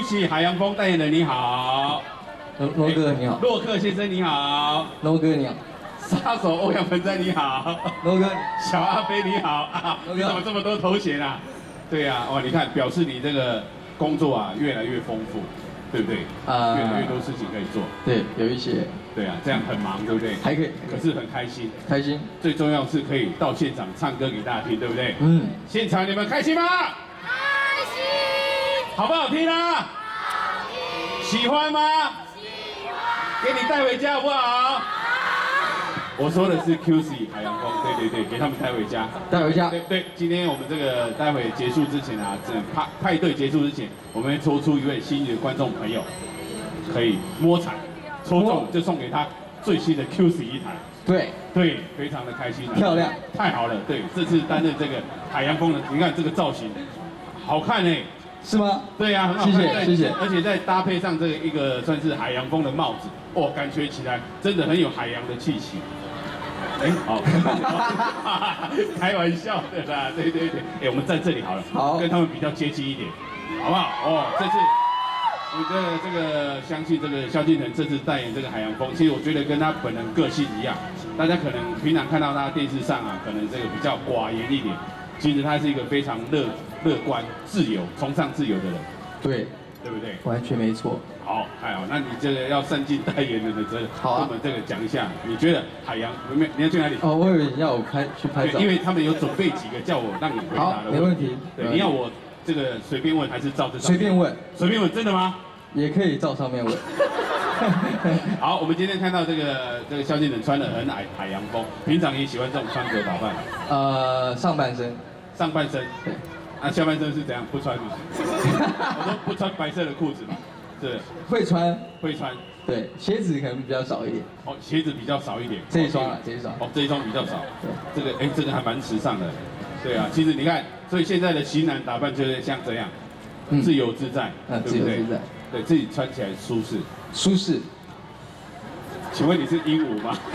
QC 海洋风代言人你好， 罗哥你好， 洛克先生你好， 罗哥你好， 杀手欧阳盆栽你好， 罗哥， 小阿飞你好啊，你怎么这么多头衔啊？对呀，哇，你看表示你这个工作啊越来越丰富，对不对？越来越多事情可以做。 对，有一些。 对啊，这样很忙，对不对？ 还可以， 可是很开心。 开心。 最重要是可以到现场唱歌给大家听，对不对？ 嗯。 现场你们开心吗？ 开心。 好不好听啊？ 好听。 喜欢吗？ 喜欢。 给你带回家好不好？我说的是 QC 海洋风，对，给他们带回家。 带回家。 对，今天我们这个待会结束之前啊，派对结束之前，我们会抽出一位幸运的观众朋友，可以摸彩，抽中就送给他最新的 QC 一台。对，非常的开心。 漂亮， 太好了。对，这次担任这个海洋风的，你看这个造型，好看哎。 是吗？ 对呀，很好看。 谢谢。 而且再搭配上这个一个算是海洋风的帽子，哦，感觉起来真的很有海洋的气息。哎，好，开玩笑的啦，对，哎，我们站这里好了， 好， 跟他们比较接近一点，好不好？哦，这次我这个相信这个萧敬腾这次代言这个海洋风，其实我觉得跟他本人个性一样，大家可能平常看到他电视上啊，可能这个比较寡言一点，其实他是一个非常乐观、自由、崇尚自由的人，对不对？ 完全没错。 好，太好，那你这个要善尽代言人的责任， 好啊， 我们这个讲一下，你觉得海洋你要去哪里？ 哦，我以为你要我去拍照， 因为他们有准备几个叫我让你回答的问题。 好，没问题。 对，你要我这个随便问还是照这上面？随便问，真的吗？ 也可以照上面问。 好，我们今天看到这个萧敬腾穿的很海洋风，平常也喜欢这种穿着打扮。 上半身。 对。那下半身是怎样？不穿吗？我说不穿白色的裤子嘛。是。会穿。 对，鞋子可能比较少一点。 哦，鞋子比较少一点。 这一双。 哦，这一双比较少。对。这个还蛮时尚的。对啊，其实你看，所以现在的型男打扮就是像这样，自由自在，对不对？对自己穿起来舒适。请问你是鹦鹉吗？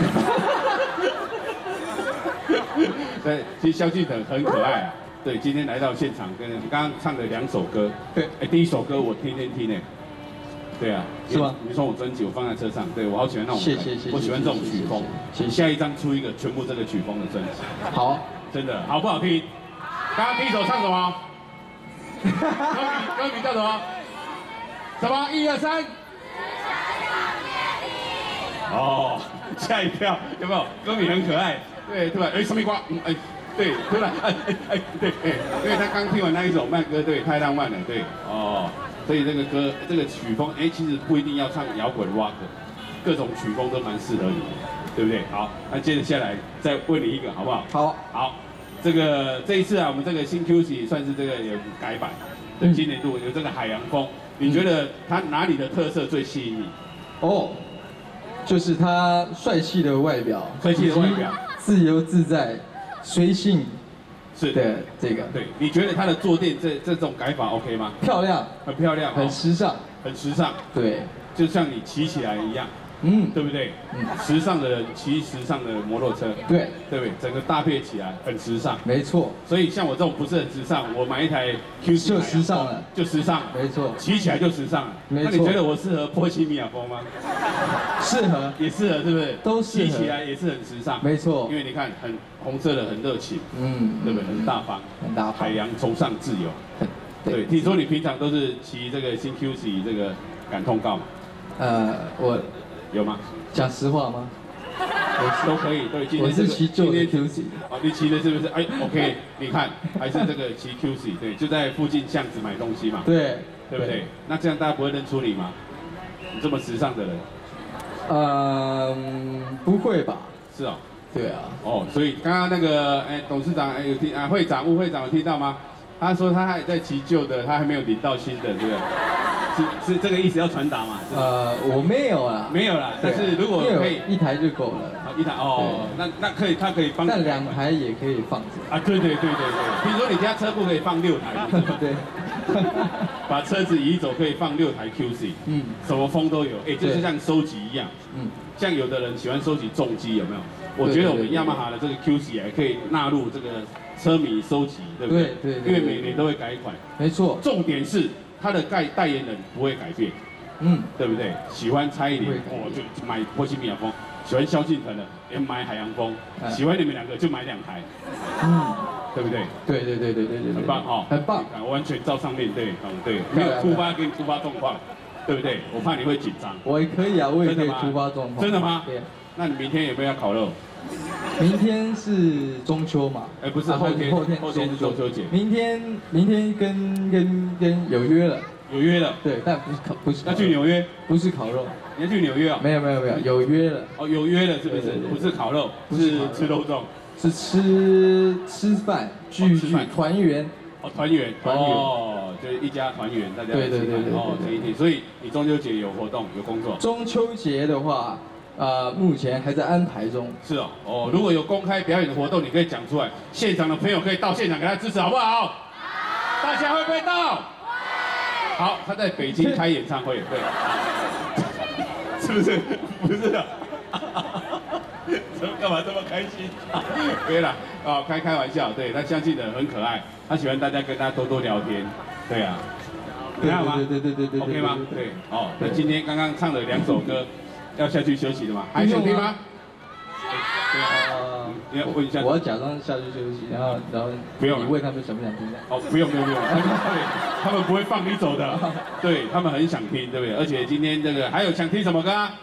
对，其实萧敬腾很可爱啊。对，今天来到现场，跟刚刚唱了2首歌。对，第一首歌我天天听诶。对啊， 是吗？ 你说我专辑我放在车上，对我好喜欢那种。 谢。 我喜欢这种曲风。下一张出一个全部这个曲风的专辑。 好， 真的好不好听？刚刚第一首唱什么？歌名叫什么？什么？1、2、3。哦，吓一跳，有没有？歌名很可爱。对，突然什么瓜？对，突然对，因为他刚听完那一首慢歌，对，太浪漫了，对，哦，所以这个歌这个曲风，其实不一定要唱摇滚 rock， 各种曲风都蛮适合你的，对不对？好，那接着下来再问你一个，好不好？好，这一次啊，我们这个新 QC 算是这个有改版，对，今年度有这个海洋风，你觉得它哪里的特色最吸引你？ 哦，就是他帅气的外表，自由自在。随性是的这个， 对，你觉得它的坐垫这种改法 OK 吗？ 漂亮， 很漂亮， 很时尚， 对，就像你骑起来一样，对不对？时尚的人骑时尚的摩托车，对不对？整个搭配起来很时尚， 没错。 所以像我这种不是很时尚，我买一台 QC 就时尚了，没错， 骑起来就时尚了。那你觉得我适合波西米亚风吗？ 适合， 也适合，对不对？ 都适合， 骑起来也是很时尚， 没错。 因为你看很红色的很热情，对不对？很大方，海洋崇尚自由，对。听说你平常都是骑这个新 QC 这个赶通告嘛？ 我有吗？ 讲实话吗？ 都可以，对。 我是骑旧的 QC， 哦，你骑的是不是？OK， 你看还是这个骑 QC， 对，就在附近巷子买东西嘛，对不对？那这样大家不会认出你吗？你这么时尚的人？ 不会吧？ 是哦。 对啊。 哦，所以刚刚那个董事长有听吴会长有听到吗？他说他还在骑旧的，他还没有领到新的，对不对？是这个意思要传达嘛？ 我没有啦。 没有啦，但是如果可以 1台就够了。 1台哦，那可以，他可以放。 但2台也可以放着。 啊，对。比如说你家车库可以放6台， 对。 把车子移走可以放6台 QC， 什么风都有，就是像收集一样，像有的人喜欢收集重机，有没有？我觉得我们雅马哈的这个 QC 也可以纳入这个车迷收集，对不对？对。因为每年都会改款， 没错。 重点是他的代言人不会改变，对不对？喜欢蔡依林，我就买波西米亚风；喜欢萧敬腾的，也买海洋风；喜欢你们两个就买2台，对不对？ 对， 很棒哈， 很棒， 完全照上面对，对，没有给你突发状况，对不对？我怕你会紧张。 我也可以啊，我也可以突发状况。 真的吗？ 对。 那你明天有没有要烤肉？ 明天是中秋嘛？ 不是后天是中秋节。 明天跟有约了。 有约了？ 对，但不是。 要去纽约？ 不是烤肉。 你要去纽约啊？ 没有，有约了。 哦，有约了是不是？不是烤肉，是吃肉粽。 是吃饭聚团圆。 团圆哦，就是一家团圆，大家对哦，这一天，所以你中秋节有活动有工作？ 中秋节的话，目前还在安排中。 是哦，如果有公开表演的活动，你可以讲出来，现场的朋友可以到现场给他支持，好不好？好，大家会不会到？好，他在北京开演唱会，对，是不是？不是的。干嘛这么开心？没了啊，开玩笑。对，他相信的很可爱，他喜欢大家跟他多聊天。对啊，你看吗？对 ，OK 吗？对，哦，那今天刚刚唱了2首歌，要下去休息了吗？还想听吗？对啊，你要问一下。 我要假装下去休息，然后不用， 你问他们想不想听？ 哦，不用，他们不会放你走的。对他们很想听，对不对？而且今天这个还有想听什么歌啊？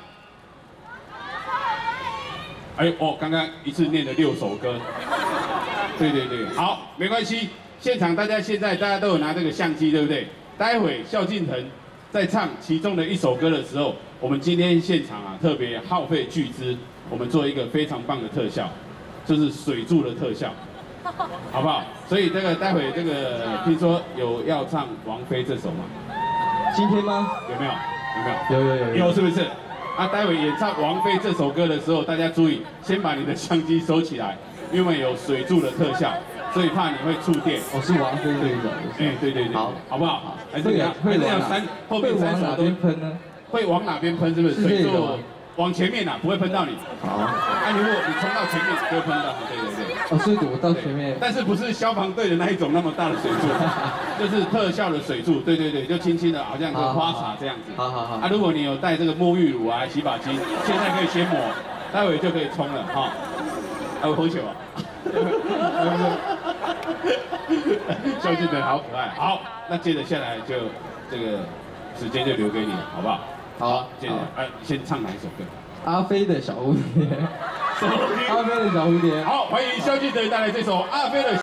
刚刚一次念了6首歌，对，好，没关系。现场现在大家都有拿这个相机，对不对？待会萧敬腾在唱其中的1首歌的时候，我们今天现场特别耗费巨资，我们做一个非常棒的特效，就是水柱的特效，好不好？所以待会听说有要唱王菲这首吗？ 今天吗？ 有没有？有，是不是？待会演唱王菲这首歌的时候，大家注意，先把你的相机收起来，因为有水柱的特效，所以怕你会触电。 是王菲这一首。 对，好不好？还是要后面3首都喷呢？ 会往哪边喷？是不是？水柱往前面不会喷到你。好。如果你冲到前面，就会喷到你。对。 所以我到前面。 但是不是消防队的那一种那么大的水柱，就是特效的水柱。对，就轻轻的，好像跟花洒这样子。好。如果你有带这个沐浴乳洗发精，现在可以先抹，待会就可以冲了哈。有喝酒啊？萧敬腾好可爱。好，那接着下来就这个时间就留给你，好不好？好，接着先唱哪一首歌？ 阿飞的小蝴蝶。阿飞的小蝴蝶。 好，欢迎萧敬腾带来这首《阿飞的》。